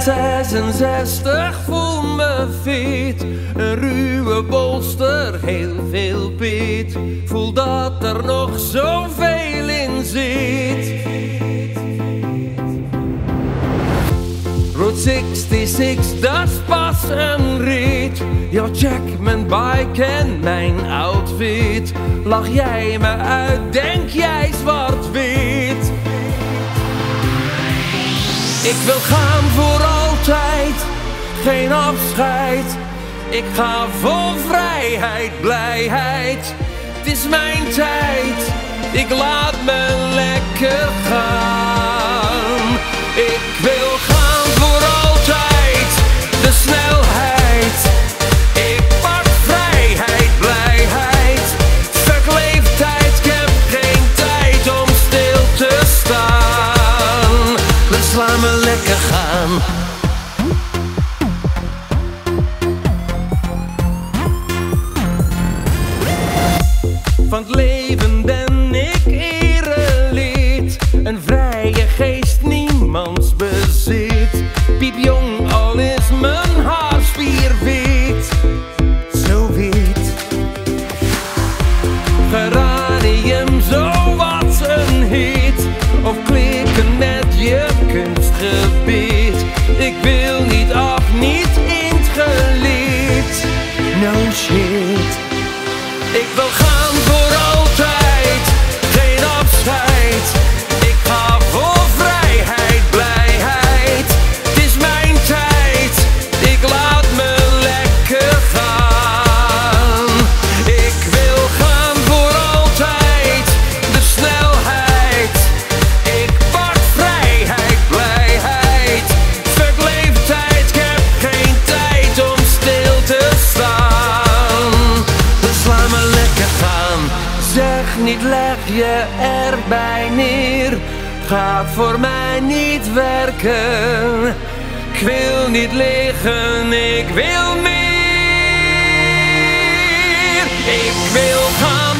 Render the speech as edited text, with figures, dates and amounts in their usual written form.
66, voel me fit. Een ruwe bolster, heel veel pit. Voel dat er nog zoveel in zit. Route 66, dat is pas een rit. Yo, check mijn bike en mijn outfit. Lach jij me uit, denk jij zwart-wit. Ik wil gaan voor altijd, geen afscheid. Ik ga vol vrijheid, blijheid. Het is mijn tijd, ik laat me lekker gaan. Ik wil gaan voor altijd, de snelheid. Ik pak vrijheid, blijheid. Fuck leeftijd, ik heb geen tijd om stil te staan. Dus laat me lekker gaan. Van het leven ben ik erelid. Een vrije geest, niemands bezit. Piepjong, al is mijn haar spierwit. Zo wit. Geranium, zo wat een hit. Of klikken net je kunstgebied. Ik wil niet af, niet in het gelid. No shit. Ik wil gaan voor altijd, geen afscheid. Ik ga voor vrijheid, blijheid. Het is mijn tijd, ik laat me lekker gaan. Ik wil gaan voor altijd, de snelheid. Ik pak vrijheid, blijheid. Fuck leeftijd, ik heb geen tijd om stil te staan. Dus laat me lekker gaan. Zeg niet, leg je erbij neer. Gaat voor mij niet werken. Ik wil niet liggen, ik wil meer. Ik wil gaan.